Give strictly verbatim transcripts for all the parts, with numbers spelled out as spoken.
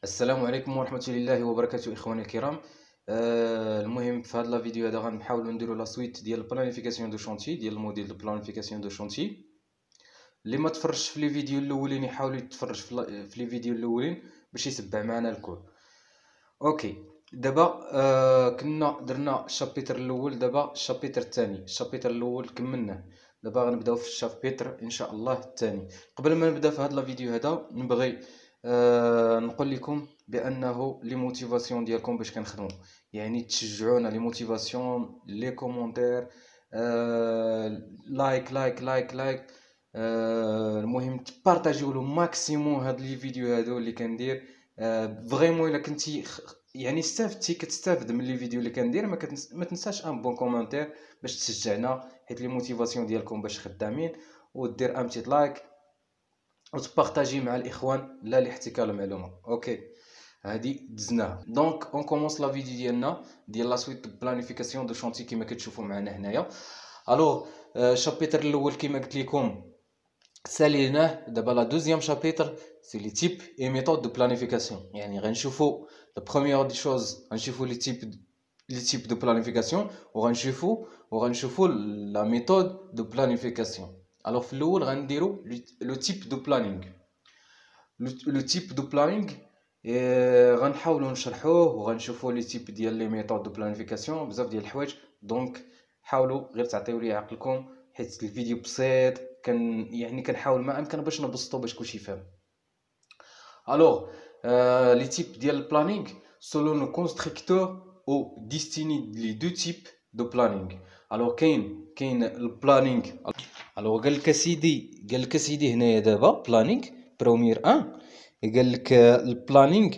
السلام عليكم ورحمة الله وبركاته إخواني الكرام. آه المهم في هذا لا فيديو هذا غنحاولوا نديروا لا سويت ديال البلانيفيكاسيون دو شونتي ديال الموديل دو بلانيفيكاسيون دو شونتي. اللي ما تفرجش في لي فيديو الاولين يحاول يتفرج في, لا- في لي فيديو الاولين باش يتبع معنا الكور. اوكي، دابا آه كنا درنا الشابيتر الاول، دابا الشابيتر الثاني. الشابيتر الاول كملناه، دابا غنبداو في الشابيتر ان شاء الله الثاني. قبل ما نبدا في هذا لا فيديو هذا نبغي آه نقول لكم بانه لي موتيفاسيون ديالكم باش كنخدموا، يعني تشجعونا، لي موتيفاسيون، لي كومونتير، آه لايك لايك لايك لايك. آه المهم تبارطاجيو لو ماكسيموم هاد لي فيديو هادو اللي كندير. آه فريمون الا كنتي خ- يعني استفدتي كتستافد من لي فيديو اللي كندير، ما, كتنس... ما تنساش ان بون كومونتير باش تشجعنا، حيت لي موتيفاسيون ديالكم باش خدامين. ودير ان بتيت لايك وتبارطاجي مع الاخوان لا لاحتكار المعلومه. اوكي، هادي دزناها. دونك اون كومونس لا فيديو ديالنا ديال لا سويت بلانيفيكاسيون دو شونتي كما كتشوفوا معنا هنايا. الوغ الشابيتر الاول كما قلت لكم ساليناه. دابا لا دوزيام شابيتر سي لي تيب اي ميثود دو بلانيفيكاسيون، يعني غنشوفوا لا بروميير دي شوز غنشوفوا لي تيب لي تيب دو بلانيفيكاسيون، وغنشوفوا وغنشوفوا لا ميثود دو بلانيفيكاسيون. الوغ في الاول غنديروا لو تيب دو بلانينغ. لو تيب دو بلانينغ غنحاولوا نشرحوه وغنشوفوا لي تيب ديال لي ميثود دو بلانيفيكاسيون، بزاف ديال الحوايج. دونك حاولوا غير تعطيو لي عقلكم، حيت الفيديو بسيط، كان يعني كنحاول ما امكن باش نبسطو باش كلشي يفهم. الوغ لي تيب ديال البلانينغ سولون لو كونستركتور او ديستيني لي دو تيب دو بلانينغ. الوغ كاين كاين البلانينغ. الوغ قال لك اسيدي قال لك اسيدي هنايا دابا بلانينغ بروميير ان. قال لك البلانينغ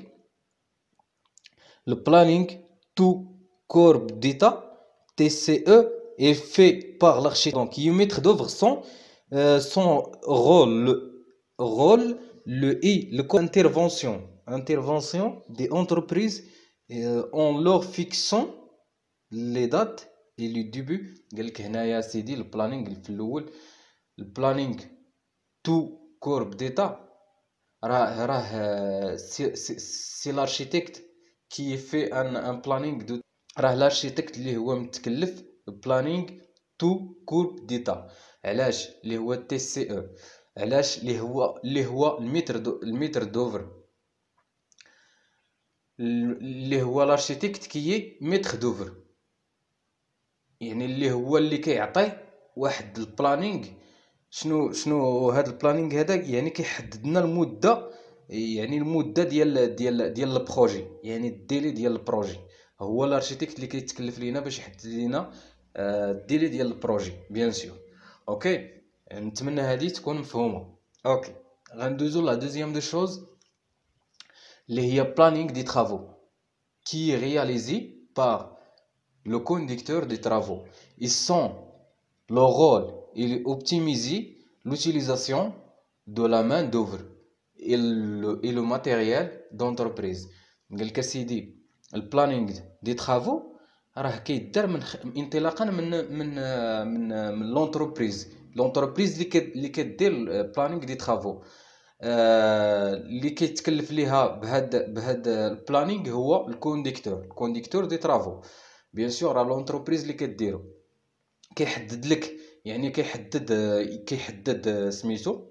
le planning tout corps d'état T C E est fait par l'architecte. Donc, y mettre d'œuvre son, euh, son rôle, le rôle, le I, le co- intervention, intervention des entreprises euh, en leur fixant les dates et le début. قال لك هنايا سيدي البلانينغ في الاول، البلانينغ تو كورب ديتا راه راه سي سي سي لارشيتكت كي في ان ان بلانينغ دو. راه لارشيتكت اللي هو متكلف بلانينغ تو كورب ديتا. علاش؟ اللي هو تي سي او. علاش؟ اللي هو اللي هو المتر دو المتر دوفر، اللي هو لارشيتكت كي متر دوفر، يعني اللي هو اللي كيعطي واحد البلانينغ. شنو شنو هذا البلانينغ هذا؟ يعني كيحدد لنا المده، يعني المده ديال ديال ديال البروجي، يعني الديلي ديال البروجي. هو الاركيتكت اللي كيتكلف لينا باش يحدد لينا آه، الديلي ديال البروجي بيان سور. اوكي، نتمنى هذه تكون مفهومه. اوكي، غندوزو لا دوزيام دو شوز اللي هي بلانينغ دي ترافو كي رياليزي بار le conducteur des travaux. Ils sont le rôle est d'optimiser l'utilisation de la main d'œuvre et le, et le matériel d'entreprise. قال لك سيدي البلانينغ دي ترافو راه كيدار من خ... انطلاقا من من من من لونتربريز. لونتربريز اللي كد... اللي كدير البلانينغ دي ترافو، آه، اللي كيتكلف ليها بهاد بهاد البلانينغ هو الكونديكتور الكونديكتور دي ترافو. بيان سور راه لونتربريز اللي كديرو كيحدد لك، يعني كيحدد كيحدد سميتو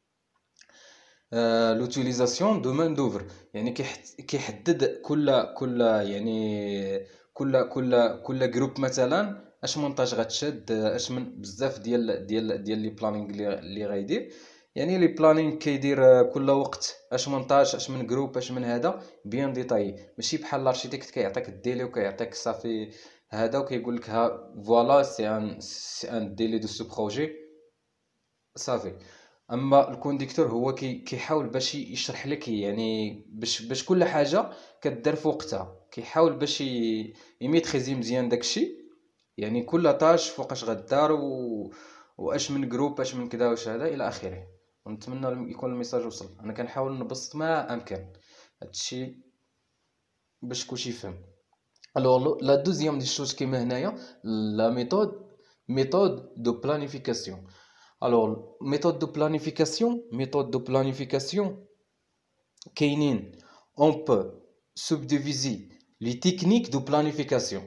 لوتيليزاسيون دو مان دوفر، يعني كيحت- كيحدد كل كل يعني كل كل كل جروب مثلا اش مونطاج غتشد، اش من بزاف ديال ديال ديال لي بلانينغ اللي اللي غيدير. يعني لي بلانينغ كيدير كل وقت اش مونطاج، اش من جروب، اش من هذا بيان ديتاي، ماشي بحال الاركيتكت كيعطيك الديلي وكيعطيك صافي هذا وكيقول لك ها فوالا سي ان سي ان ديلي دو سو بروجي صافي. اما الكونديكتور هو كي كيحاول باش يشرح لك، يعني باش باش كل حاجه كدار في وقتها، كيحاول باش ي- يميتريزي مزيان داكشي، يعني كل طاش فوقاش غدار و... واش من جروب، اش من كذا واش هذا الى اخره. ونتمنى يكون الميساج وصل. انا كنحاول نبسط ما امكن هادشي باش كلشي يفهم. الوغ لا دوزيام دي شوز كيما هنايا لا ميثود méthode de planification. Alors, méthode de planification, méthode de planification, كاينين on peut subdiviser les techniques de planification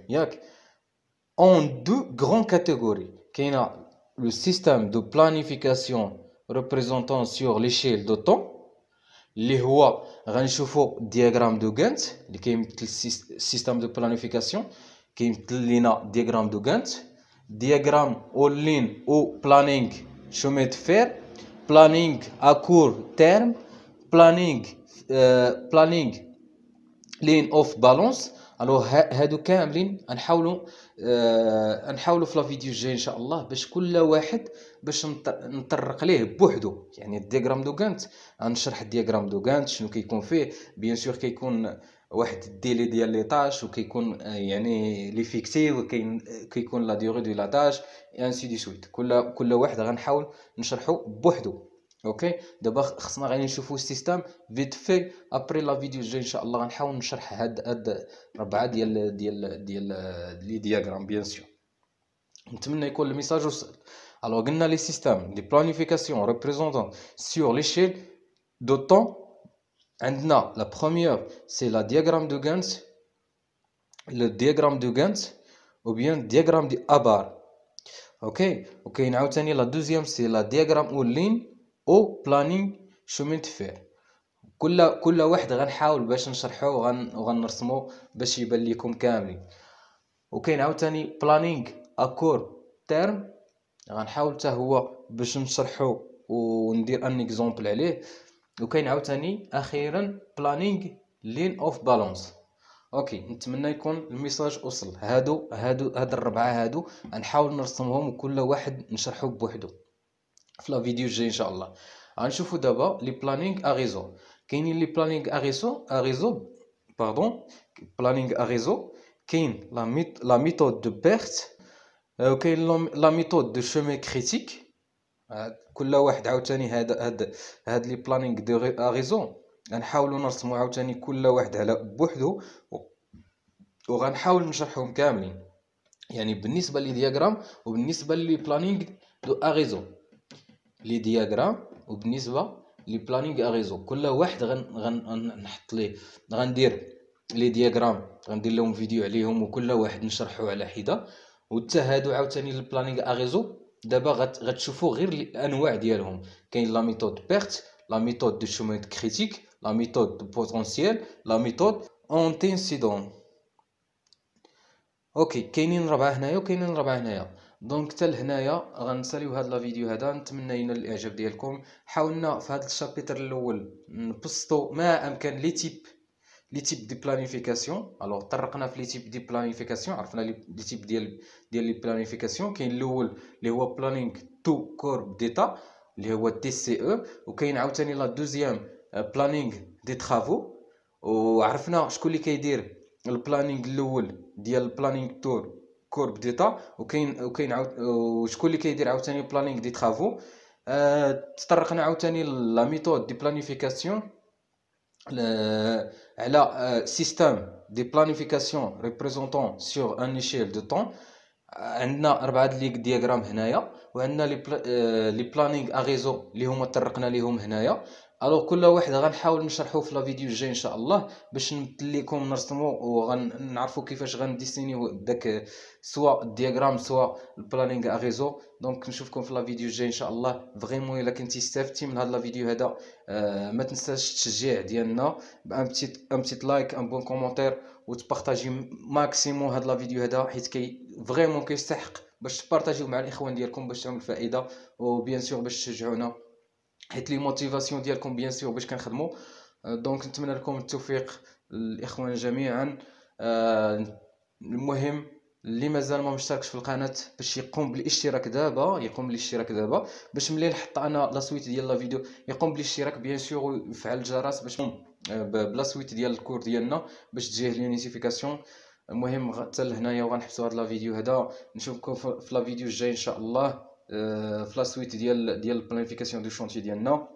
en deux grandes catégories. Il y a le système de planification représentant sur l'échelle de temps, اللي هو غنشوفوا diagramme de Gantt اللي كيمثل système de planification كيمثل لينا diagramme de Gantt, diagramme en ligne ou planning chemin de fer, planning à court terme, planning euh, planning ligne of balance. الوغ هادو كاملين غنحاولوا آه نحاولوا في لا فيديو الجاي ان شاء الله باش كل واحد باش نطرق ليه بوحدو. يعني الدياغرام دو غانت غنشرح الدياغرام دو غانت شنو كيكون فيه. بيان سور كيكون واحد الديلي ديال لي طاش وكيكون يعني لي فيكسي وكاين كيكون لا ديوري دو لا طاش اي انسي دي سويت. كل كل واحد غنحاول نشرحو بوحدو. اوكي دابا خصنا غادي نشوفوا السيستم فيت في ابري لا فيديو الجاي ان شاء الله غنحاول نشرح هاد هاد ربعه ديال ديال ديال لي دياغرام. بيان سور نتمنى يكون الميساج وصل. الوغ قلنا لي سيستم دي بلانيفيكاسيون ريبريزونطون سور ليشيل دو طون. عندنا لا بروميير سي لا دياغرام دو غانت لو دياغرام دو غانت او بيان دياغرام دي ابار. اوكي وكاين عاوتاني لا دوزيام سي لا دياغرام او لين او بلانينغ شومين تفير. كل كل واحد غنحاول باش نشرحوه وغن وغنرسمو باش يبان لكم كاملين. وكاين عاوتاني بلانينغ اكور تيرم غنحاول حتى هو باش نشرحو وندير ان اكزومبل عليه. وكاين عاوتاني اخيرا بلانينغ لين اوف بالانس. اوكي نتمنى يكون الميساج وصل. هادو هادو هاد الربعه هادو غنحاول نرسمهم وكل واحد نشرحو بوحدو في لا فيديو الجاي ان شاء الله. غنشوفوا دابا لي بلانينغ ا ريزو. كاينين لي بلانينغ ا ريزو ا ريزو باردون بلانينغ ا ريزو. كاين لا ميت لا ميثود دو بيرت وكاين لا ميثود دو شومي كريتيك. كل واحد عاوتاني هاد هاد هاد لي بلانينغ دو ا ريزو غنحاولوا نرسموا عاوتاني كل واحد على بوحدو وغنحاول نشرحهم كاملين. يعني بالنسبه لي دياغرام وبالنسبه لي بلانينغ دو ا ريزو لي دياغرام وبالنسبه لي بلانينغ ا ريزو كل واحد غنحط ليه غندير لي دياغرام غندير لهم فيديو عليهم وكل واحد نشرحوه على حده. وحتى هادو عاوتاني البلانينغ ا ريزو دابا غتشوفوا غير الانواع ديالهم. كاين لا ميثود بيرت لا ميثود دو شومين كريتيك لا ميثود دو بوتونسييل لا ميثود انتينسيدون. اوكي كاينين ربعه هنايا وكاينين ربعه هنايا. دونك حتى لهنايا غنساليو هاد لا فيديو هذا. نتمنى ينال الاعجاب ديالكم. حاولنا في هذا الشابيتر الاول نبسطو ما امكن لي تيب لي تيب دي بلانيفيكاسيون. الوغ طرقنا في لي تيب دي بلانيفيكاسيون عرفنا لي تيب ديال ديال لي بلانيفيكاسيون. كاين الاول اللي هو بلانينغ تو كورب ديتا اللي هو تي سي او. وكاين عاوتاني لا دوزيام بلانينغ دي ترافو. وعرفنا شكون اللي كيدير البلانينغ الاول ديال البلانينغ تور كورب ديتا. وكاين وكاين عاود وشكون اللي كيدير عاوتاني بلانينغ دي ترافو. أه تطرقنا عاوتاني لا ميثود دي بلانيفيكاسيون على سيستم دي بلانيفيكاسيون ريبريزونطون سور ان ايشيل دو طون. عندنا اربعه لي دياغرام هنايا وعندنا لي لي بلانينغ ا ريزو اللي هما طرقنا ليهم هنايا. الوغ كل واحد غنحاول نشرحوه في لا فيديو الجاي ان شاء الله باش نمثل لكم نرسمو وغنعرفوا كيفاش غنديسينيو داك سواء الدياغرام سواء البلانينغ ا ريزو. دونك نشوفكم في لا فيديو الجاي ان شاء الله. فريمون الا كنتي استفدتي من هذا لا فيديو هذا آه ما تنساش التشجيع ديالنا بان بتيت ان بتيت لايك ان بون كومونتير وتبارطاجي ماكسيموم هذا لا فيديو هذا حيت كي فريمون كيستحق باش تبارطاجيو مع الاخوان ديالكم باش تعمل فائده وبيان سور باش تشجعونا حيت لي موتيفاسيون ديالكم بيان سور باش كنخدموا. دونك نتمنى لكم التوفيق الاخوان جميعا. المهم اللي مازال ما مشتركش في القناه باش يقوم بالاشتراك دابا يقوم بالاشتراك دابا باش ملي نحط انا لا سويت ديال لا فيديو يقوم بالاشتراك بيان سور ويفعل الجرس باش بلا سويت ديال الكور ديالنا باش تجيه لي نوتيفيكاسيون. المهم حتى لهنايا وغنحبسوا هذا لا فيديو هذا. نشوفكم في لا فيديو الجاي ان شاء الله في لا سويت ديال ديال البلانيفيكاسيون دو شونتي ديالنا.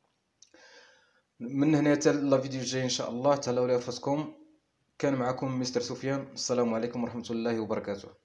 من هنا حتى لا فيديو الجاي ان شاء الله. تهلاو لي انفسكم. كان معكم مستر سفيان. السلام عليكم ورحمه الله وبركاته.